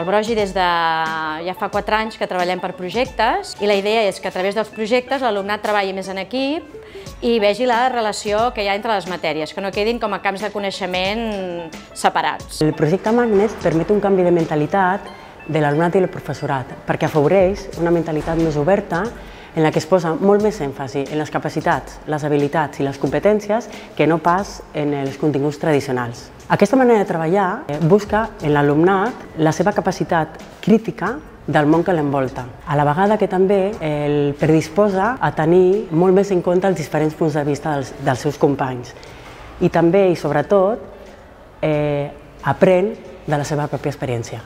Al Brogi des de ja fa 4 anys que treballem per projectes i la idea és que a través dels projectes l'alumnat treballi més en equip i vegi la relació que hi ha entre les matèries, que no quedin com a camps de coneixement separats. El projecte Magnet permet un canvi de mentalitat de l'alumnat i el professorat, perquè afavoreix una mentalitat més oberta en la que es posa molt més èmfasi en les capacitats, les habilitats i les competències que no pas en els continguts tradicionals. Aquesta manera de treballar busca en l'alumnat la seva capacitat crítica del món que l'envolta, a la vegada que també el predisposa a tenir molt més en compte els diferents punts de vista dels seus companys i també i sobretot aprèn de la seva pròpia experiència.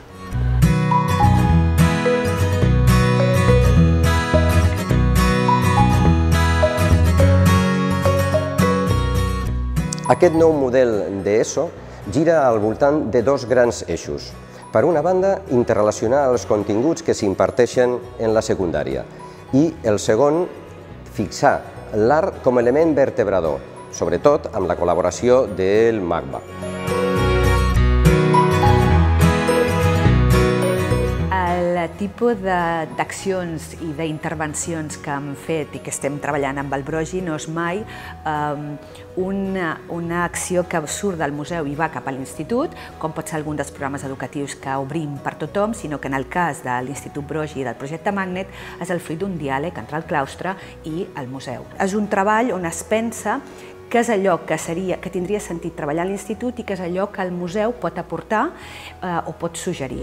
Aquest nou model d'ESO gira al voltant de dos grans eixos. Per una banda, interrelacionar els continguts que s'imparteixen en la secundària i el segon, fixar l'art com a element vertebrador, sobretot amb la col·laboració del MACBA. El tipus d'accions i d'intervencions que hem fet i que estem treballant amb el Brogi no és mai una acció que surt del museu i va cap a l'institut, com pot ser algun dels programes educatius que obrim per tothom, sinó que en el cas de l'Institut Brogi i del projecte Magnet és el fruit d'un diàleg entre el claustre i el museu. És un treball on es pensa què és allò que tindria sentit treballar a l'institut i què és allò que el museu pot aportar o pot suggerir.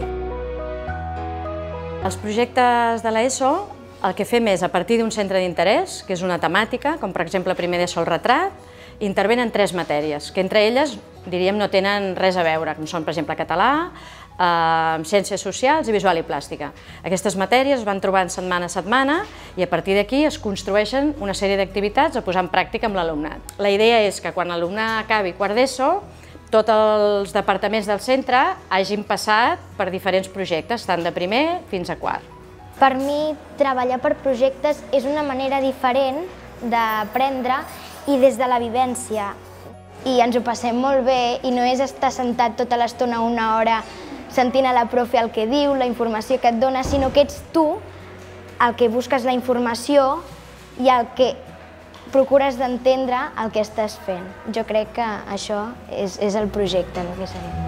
Els projectes de l'ESO el que fem és, a partir d'un centre d'interès, que és una temàtica, com per exemple primer d'ESO el retrat, intervenen 3 matèries, que entre elles, diríem, no tenen res a veure, com són, per exemple, català, ciències socials i visual i plàstica. Aquestes matèries es van trobant setmana a setmana i a partir d'aquí es construeixen una sèrie d'activitats a posar en pràctica amb l'alumnat. La idea és que quan l'alumnat acabi quart d'ESO, tots els departaments del centre hagin passat per diferents projectes, tant de primer fins a quart. Per mi, treballar per projectes és una manera diferent d'aprendre i des de la vivència. I ens ho passem molt bé i no és estar sentat tota l'estona una hora sentint a la profe el que diu, la informació que et dona, sinó que ets tu el que busques la informació i el que procures d'entendre el que estàs fent. Jo crec que això és el projecte, el que serem.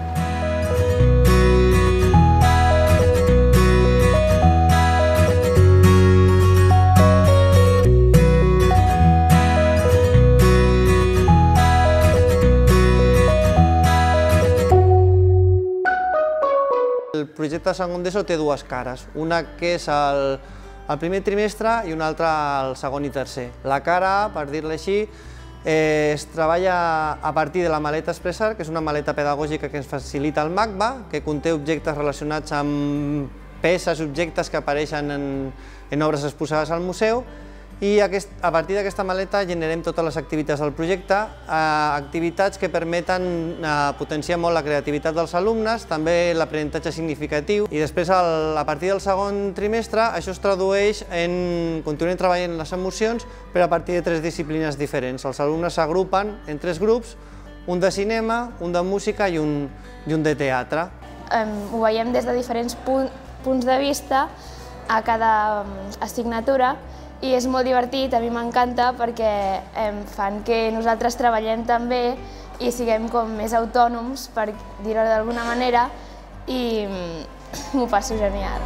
El projecte segon d'ESO té 2 cares, una que és el primer trimestre i una altra al segon i tercer. La cara, per dir-la així, es treballa a partir de la maleta Expressar, que és una maleta pedagògica que ens facilita el MACBA, que conté objectes relacionats amb peces, objectes que apareixen en obres exposades al museu, i a partir d'aquesta maleta generem totes les activitats del projecte, activitats que permeten potenciar molt la creativitat dels alumnes, també l'aprenentatge significatiu, i després a partir del segon trimestre això es tradueix en continuem treballant les emocions, però a partir de 3 disciplines diferents. Els alumnes s'agrupen en 3 grups, un de cinema, un de música i un de teatre. Ho veiem des de diferents punts de vista a cada assignatura, i és molt divertit, a mi m'encanta perquè fan que nosaltres treballem també i siguem com més autònoms, per dir-ho d'alguna manera, i m'ho passo genial.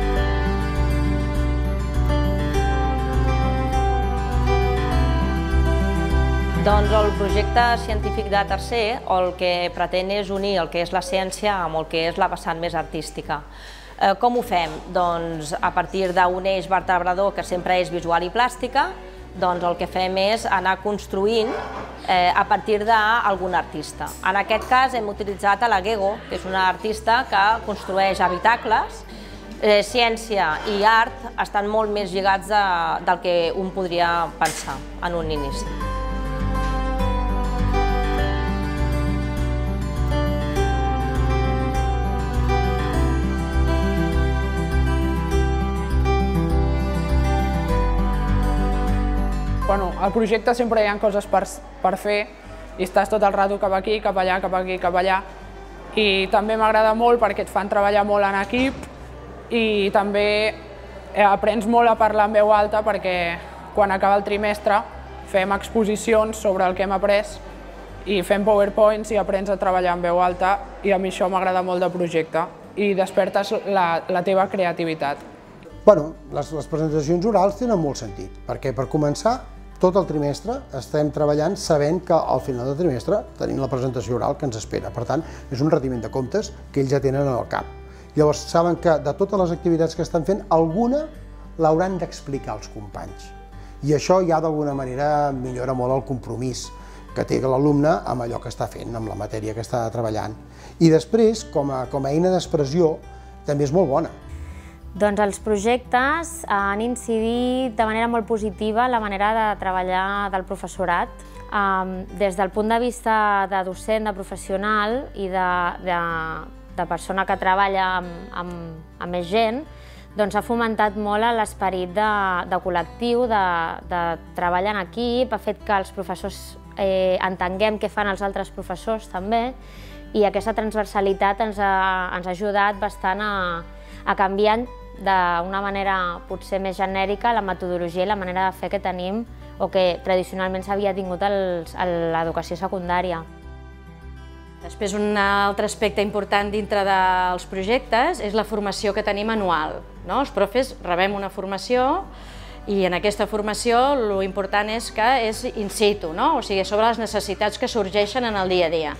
Doncs el projecte científic de tercer el que pretén és unir el que és la ciència amb el que és la vessant més artística. Com ho fem? Doncs a partir d'un eix vertebrador que sempre és visual i plàstica, doncs el que fem és anar construint a partir d'algun artista. En aquest cas hem utilitzat a la Gego, que és una artista que construeix habitacles. Ciència i art estan molt més lligats del que un podria pensar en un inici. Al projecte sempre hi ha coses per fer i estàs tot el rato cap aquí, cap allà, cap aquí, cap allà, i també m'agrada molt perquè et fan treballar molt en equip i també aprens molt a parlar en veu alta perquè quan acaba el trimestre fem exposicions sobre el que hem après i fem PowerPoints i aprens a treballar en veu alta i a mi això m'agrada molt del projecte i despertes la teva creativitat. Bueno, les presentacions orals tenen molt sentit, perquè per començar, tot el trimestre estem treballant sabent que al final del trimestre tenim la presentació oral que ens espera. Per tant, és un retiment de comptes que ells ja tenen al cap. Llavors, saben que de totes les activitats que estan fent, alguna l'hauran d'explicar als companys. I això ja d'alguna manera millora molt el compromís que té l'alumne amb allò que està fent, amb la matèria que està treballant. I després, com a eina d'expressió, també és molt bona. Doncs els projectes han incidit de manera molt positiva en la manera de treballar del professorat. Des del punt de vista de docent, de professional i de persona que treballa amb més gent, doncs ha fomentat molt l'esperit de col·lectiu, de treball en equip, ha fet que els professors entenguem què fan els altres professors també, i aquesta transversalitat ens ha ajudat bastant a canviar d'una manera potser més genèrica la metodologia i la manera de fer que tenim o que tradicionalment s'havia tingut a l'educació secundària. Després, un altre aspecte important dintre dels projectes és la formació que tenim anual. Els profes rebem una formació i en aquesta formació l'important és que és in situ, o sigui, sobre les necessitats que sorgeixen en el dia a dia.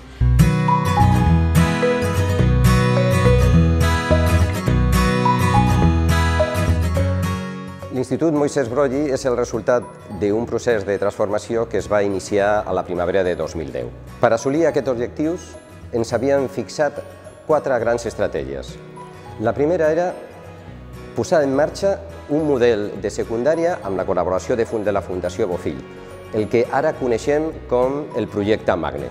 L'Institut Moisès Broggi és el resultat d'un procés de transformació que es va iniciar a la primavera de 2010. Per assolir aquests objectius ens havíem fixat 4 grans estratègies. La primera era posar en marxa un model de secundària amb la col·laboració de la Fundació Bofill, el que ara coneixem com el projecte Magnet.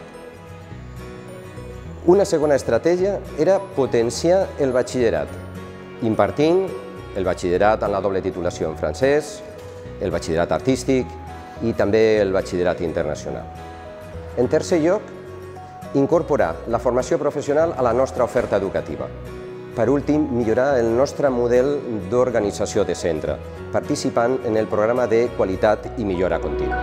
Una segona estratègia era potenciar el batxillerat, impartint el batxillerat en la doble titulació en francès, el batxillerat artístic i també el batxillerat internacional. En tercer lloc, incorporar la formació professional a la nostra oferta educativa. Per últim, millorar el nostre model d'organització de centre, participant en el programa de qualitat i millora contínua.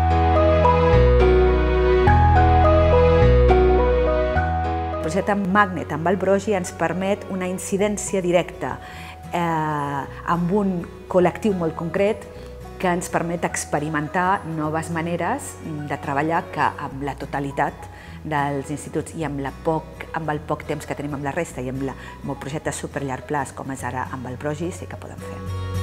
El projecte Magnet amb el Broggi ens permet una incidència directa amb un col·lectiu molt concret que ens permet experimentar noves maneres de treballar que amb la totalitat dels instituts i amb el poc temps que tenim amb la resta i amb el projecte superllarg plaç com és ara amb el Broggi sí que podem fer.